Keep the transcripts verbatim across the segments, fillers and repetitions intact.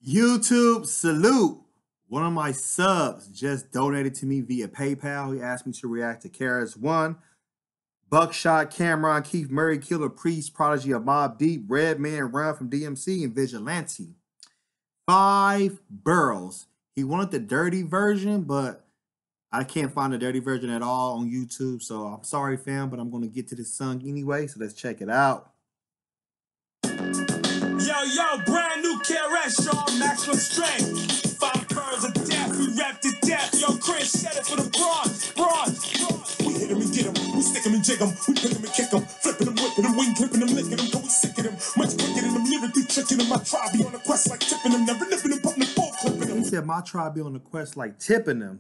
YouTube salute. One of my subs just donated to me via PayPal. He asked me to react to K R S-One, Buckshot, Camron, Keith Murray, Killah, Priest, Prodigy of Mobb Deep, Redman, Run from D M C, and Vigilante. Five Boroughs. He wanted the dirty version, but I can't find the dirty version at all on YouTube. So I'm sorry, fam, but I'm going to get to this song anyway. So let's check it out. Yo, yo, brand new K R S, y'all, maximum strength. Five birds of death, we rap to death. Yo, Chris, set it for the broads, broads, broads. We hit him and get him, we stick him and jig him, we pick him and kick him, flipping him, whipping him, wing clipping him, licking him, going sick at him. Much quicker than him, lyrically tricking him. My tribe be on a quest like tipping him, never nipping him, putting him, full clipping him. He said my tribe be on a quest like tipping him.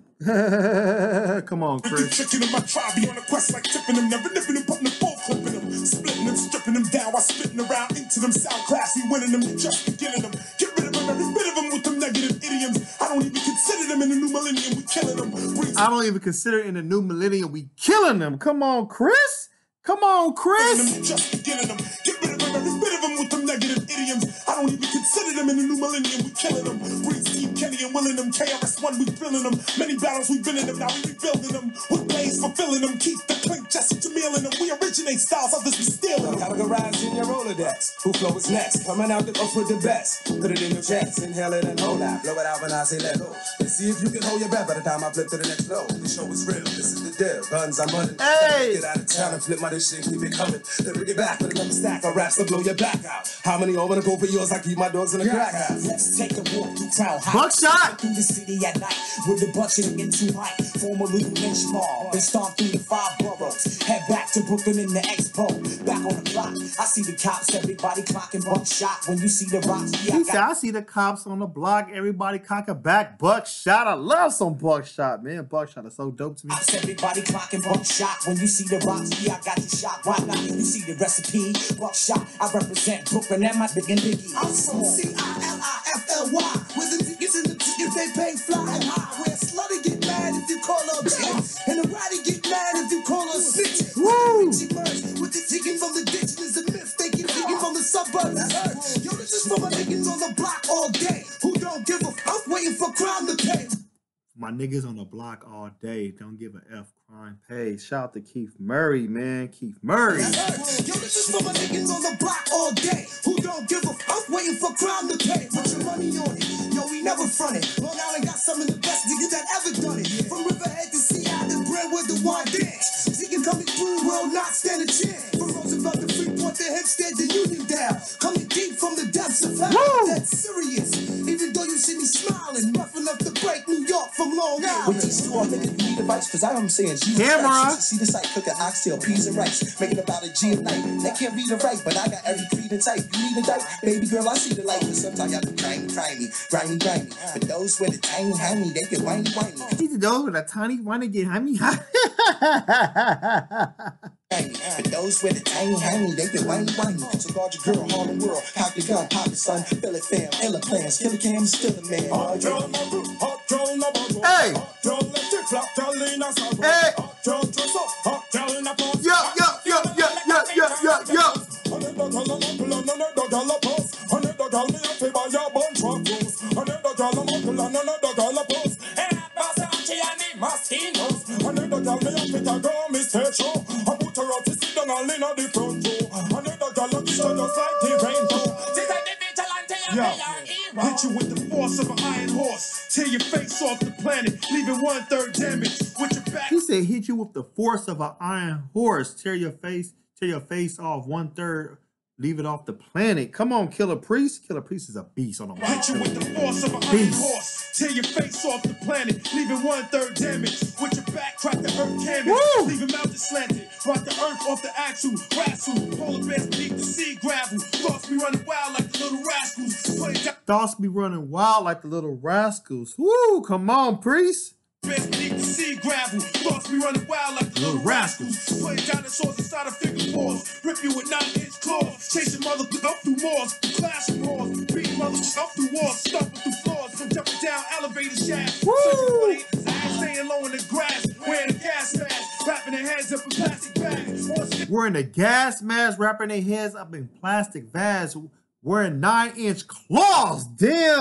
Come on, Chris. Tricking him, my tribe be on a quest like tipping him, never nipping him, putting him, full clipping him, splitting him, stripping him down while spitting around into them sound class. We winning them, just beginning them. Get rid of him, every bit of them with them negative idioms. I don't even consider them in the new millennium. We killing them. Breeze. I don't even consider in the new millennium. We killing them. Come on, Chris. Come on, Chris. Just beginning them. Get rid of them, every bit of them with them negative idioms. I don't even consider them in the new millennium. We killing them. Breeze, Team Kenny and willing them. K R S-One, we filling them. Many battles we've been in them. Now we rebuilding them. With blaze fulfilling them. Keep the clink, Jesse Jamil in them. We originate styles, others we steal them. Categorize in your Rolodex. Who flow is next? Coming out the up with the best. Put it in your chest. Inhale it and hold out. Blow it out when I say let go. Let's see if you can hold your breath by the time I flip to the next flow. The show is real. This is the deal. Guns, I'm running. Hey! Get out of town and flip my this shit. Keep it coming. Then bring it back with another stack of raps to blow your back out. How many over to go for yours? I keep my dogs in the crack house. Let's take a walk through crowd high. Buckshot! Through the city at night with the buckshot and too high. Form a little lynch mob. Then stomp through the five boroughs. Head back to Brooklyn in the Expo. Back on the block. I see the cops, everybody clocking Buckshot. When you see the rocks, yeah, he said, I see the cops on the block, everybody cocking back. Buckshot. I love some Buckshot, man. Buckshot is so dope to me. Everybody clocking Buckshot. When you see the rocks, yeah, I got the shot. Why not? You see the recipe. Buckshot. I represent Brooklyn and my big and biggie. I'm from C I L I F L Y. Where the tickets and the tickets they pay fly and high. Where Slutty get mad if you call her a bitch. And the Roddy get mad if you call her a bitch. Woo! With the ticket from the ditch is a myth. They get ticket from the suburbs. Yo, this is for my niggas on the block all day. Who don't give a fuck waiting for crime to pay. My niggas on the block all day. Don't give a F crime pay. Shout out to Keith Murray, man. Keith Murray. Yo, this is for my niggas on the block all day. Who don't give a fuck waiting for crime to pay. Put your money on it. Yo, we never front it. Long Island got some of the best niggas that ever done it. From Riverhead to Sea Island, the bread with the wine dance. Ziggin coming through will not stand a chance. From Roosevelt to Freeport to Hempstead to Uniondale. Coming deep from the depths of hell. That's serious. Even though you see me smiling, rough enough to break New York from Long Island. With these two, I'm making the device, cause I am saying Jesus Camera. Christ. See the site cooking oxtail, peas and rice, making about a G a night. They can't read or write, but I got every creed and type. You need a dice, baby girl, I see the light. But sometimes y'all do grimy, grimy, grimy, grimy. But those with the tiny, honey, they get whiny, whiny. These those with a tiny, wanna get honey. But those with the tiny, honey, they get whiny, whiny. So guard your girl, all the world. Cock the gun, pop the sun, fill it, fam, illa plans. Killer Cam, still a man. Hey! Hey! Yo, yo, yo, yo, yo, yo, yo, yo! Hit you with the force of an iron horse. Tear your face off the planet, leaving one third damage. With your back. He said hit you with the force of an iron horse. Tear your face, tear your face off one third. Leave it off the planet. Come on, Killah Priest. Killah Priest is a beast on the mic. Hit you with the force of an iron horse. Tear your face off the planet, leaving one third damage. With your back, crack the earth canvas. Woo! Leave him out slanted. Rock the earth off the axle. Wrestle. Polar bears beneath the sea gravel. Thoughts be running wild like the little rascals. Put it down. Thoughts be running wild like the little rascals. Woo! Come on, Priest. Bears beneath the sea gravel. Thoughts be running wild like the little rascals. Putting down the swords inside of finger paws. Rip you with nine inch claws. Chasing mother up through moors. Clashing wars. Beating mother up through walls. Stomping through floors. Jumping down elevator shafts. Woo! Staying low in the grass. Wearing a gas mask. Wrapping their heads up in plastic bags. Wearing a gas mask. Wrapping their heads up in plastic bags. Wearing nine inch claws. Damn.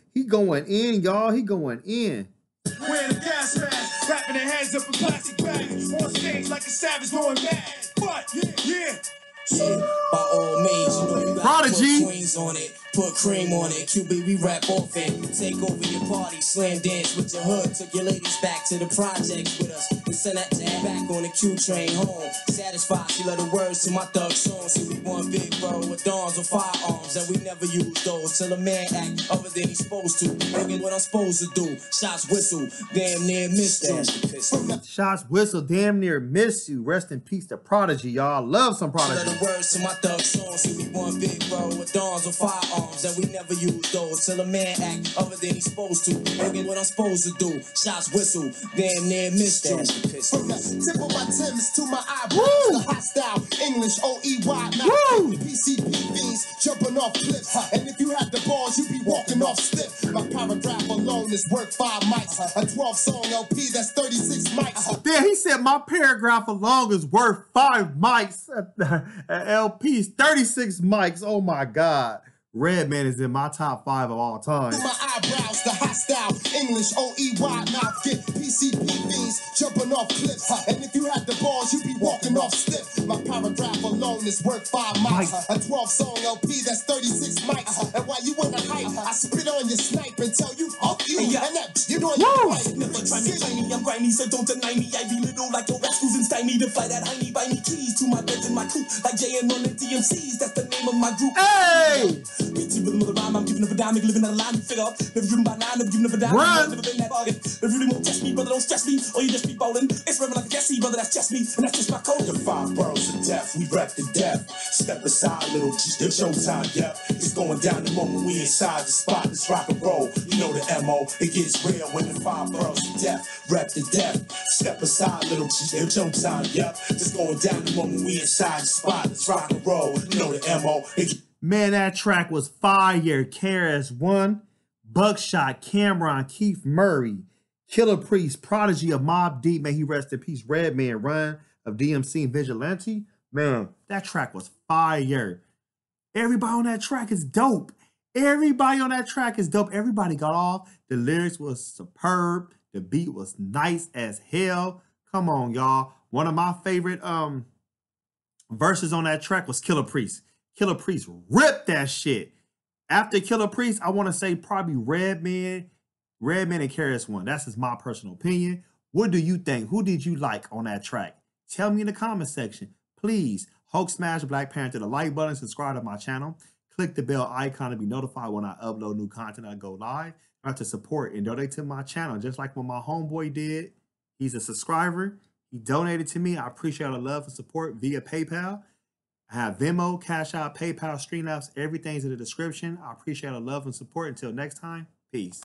He going in, y'all. He going in. Wearing a gas mask, wrapping their heads up in plastic bags, on stage like a savage going mad. But yeah, yeah. Yeah, by all means, you know you gotta Prodigy. put queens on it, put cream on it. Q B, we rap off it. Take over your party, slam dance with your hood. Took your ladies back to the projects with us. And send that tab back on the Q train home. Satisfied, she love the words to my thug songs. See, we one big bro with dawns or firearms, and we never use those till a man act other than he's supposed to. Thinking what I'm supposed to do. Shots whistle, damn near missed you. Shots whistle, damn near miss you. Rest in peace to Prodigy, y'all. Love some Love Prodigy. the words to my thug songs. See, we one big bro with dawns or firearms, and we never use those till a man act other than he's supposed to. Thinking what I'm supposed to do. Shots whistle, damn near missed you. From the tip of my Timbs to my eyebrows, the hostile English O E Y now. P C P fiends jumping off cliffs, and if you had the balls, you'd be walking off stiff. My paragraph alone is worth five mics, a twelve song L P that's thirty-six mics. Damn, he said my paragraph alone is worth five mics. L P's thirty-six mics. Oh my God. Redman is in my top five of all time. My eyebrows, the hostile English O E Y mouth get P C P fiends jumping off cliffs, and if you had the balls, you'd be walking off stiff. My paragraph alone is worth five mics, a twelve song L P that's thirty-six mics. And while you in the hype, I spit on your snipe and tell you fuck you, and that you know you're right. Never try me, tiny, I'm grimy, so don't deny me. I be little like your rascals and stymie to fly that hiney. Buy me keys to my beds and my coupe, like J and on the D M Cs. That's the name of my group. Hey! B T with another rhyme, I'm giving up a dime, living out of line, you figure up. Never driven by nine, never giving up a dime. Run. Never been that bargain. If you really won't test me, brother, don't stress me, or you just be bowling. It's rubbing like a Jesse, brother, that's just me, and that's just my code. The five boroughs of death, we rep the death. Step aside, little G, it's showtime, yep. It's going down the moment we inside the spot. Let's rock and roll. You know the M O, it gets real when the five boroughs of death, rep the death. Step aside, little G, it's showtime, yep. It's going down the moment we inside the spot. Let's rock and roll. You know the M O, it gets Man, that track was fire. K R S One, Buckshot, Camron, Keith Murray, Killah Priest, Prodigy of Mobb Deep, may he rest in peace, Redman, Run of D M C and Vigilante. Man, that track was fire. Everybody on that track is dope. Everybody on that track is dope. Everybody got off. The lyrics was superb. The beat was nice as hell. Come on, y'all. One of my favorite um verses on that track was Killah Priest. Killah Priest ripped that shit. After Killah Priest, I want to say probably Redman, Redman and K R S One. That's just my personal opinion. What do you think? Who did you like on that track? Tell me in the comment section. Please, Hulk smash Black Panther, the like button, subscribe to my channel. Click the bell icon to be notified when I upload new content I go live. I have to support and donate to my channel, just like what my homeboy did. He's a subscriber. He donated to me. I appreciate all the love and support via PayPal. I have Venmo, CashApp, PayPal, Streamlabs. Everything's in the description. I appreciate all the love and support. Until next time, peace.